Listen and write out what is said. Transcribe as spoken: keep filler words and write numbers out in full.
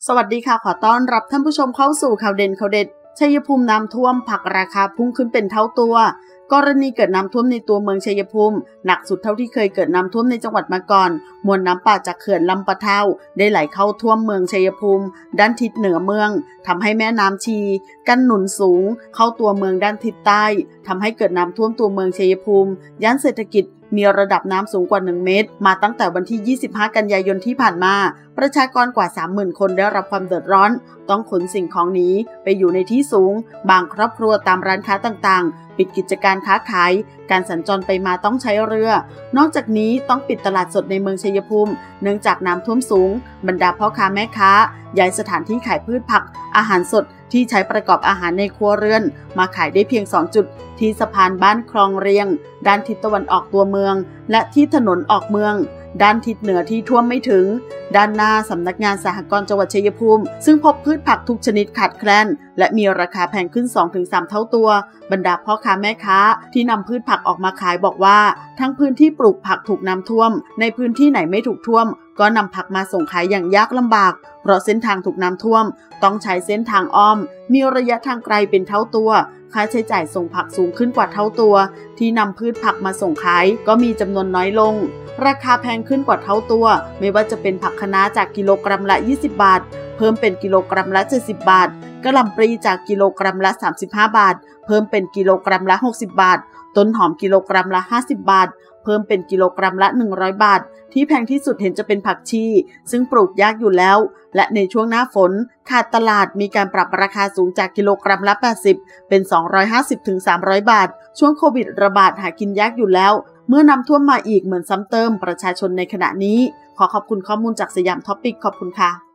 สวัสดีค่ะขอต้อนรับท่านผู้ชมเข้าสู่ข่าวเด่นข่าวเด็ดชัยภูมิน้ำท่วมผักราคาพุ่งขึ้นเป็นเท่าตัวกรณีเกิดน้ำท่วมในตัวเมืองชัยภูมิหนักสุดเท่าที่เคยเกิดน้ำท่วมในจังหวัดมาก่อนมวลน้ำป่าจากเขื่อนลำปะเทาได้ไหลเข้าท่วมเมืองชัยภูมิด้านทิศเหนือเมืองทำให้แม่น้ำชีกั้นหนุนสูงเข้าตัวเมืองด้านทิศใต้ทำให้เกิดน้ำท่วมตัวเมืองชัยภูมิย่านเศรษฐกิจมีระดับน้ำสูงกว่าหนึ่งเมตรมาตั้งแต่วันที่ ยี่สิบห้า กันยายนที่ผ่านมาประชากรกว่า สามหมื่น คนได้รับความเดือดร้อนต้องขนสิ่งของหนีไปอยู่ในที่สูงบางครอบครัวตามร้านค้าต่างๆปิดกิจการค้าขายการสัญจรไปมาต้องใช้เรือนอกจากนี้ต้องปิดตลาดสดในเมืองชัยภูมิเนื่องจากน้ำท่วมสูงบรรดาพ่อค้าแม่ค้าย้ายสถานที่ขายพืชผักอาหารสดที่ใช้ประกอบอาหารในครัวเรือนมาขายได้เพียงสองจุดที่สะพานบ้านคลองเรียงด้านทิศตะวันออกตัวเมืองและที่ถนนออกเมืองด้านทิศเหนือที่ท่วมไม่ถึงด้านหน้าสำนักงานสหกรณ์จังหวัดชัยภูมิซึ่งพบพืชผักทุกชนิดขาดแคลนและมีราคาแพงขึ้น สองถึงสาม เท่าตัวบรรดาพ่อค้าแม่ค้าที่นำพืชผักออกมาขายบอกว่าทั้งพื้นที่ปลูกผักถูกน้ำท่วมในพื้นที่ไหนไม่ถูกท่วมก็นำผักมาส่งขายอย่างยากลำบากเพราะเส้นทางถูกน้ำท่วมต้องใช้เส้นทางอ้อมมีระยะทางไกลเป็นเท่าตัวค่าใช้จ่ายส่งผักสูงขึ้นกว่าเท่าตัวที่นำพืชผักมาส่งขายก็มีจำนวนน้อยลงราคาแพงขึ้นกว่าเท่าตัวไม่ว่าจะเป็นผักคะน้าจากกิโลกรัมละยี่สิบบาทเพิ่มเป็นกิโลกรัมละเจ็ดสิบบาทกะหล่ำปลีจากกิโลกรัมละสามสิบห้าบาทเพิ่มเป็นกิโลกรัมละหกสิบบาทต้นหอมกิโลกรัมละห้าสิบบาทเพิ่มเป็นกิโลกรัมละหนึ่งร้อยบาทที่แพงที่สุดเห็นจะเป็นผักชีซึ่งปลูกยากอยู่แล้วและในช่วงหน้าฝนขาดตลาดมีการปรับราคาสูงจากกิโลกรัมละแปดสิบเป็นสองร้อยห้าสิบถึงสามร้อยบาทช่วงโควิดระบาดหากินยากอยู่แล้วเมื่อน้ำท่วมมาอีกเหมือนซ้ำเติมประชาชนในขณะนี้ขอขอบคุณข้อมูลจากสยามท็อปิกขอบคุณค่ะ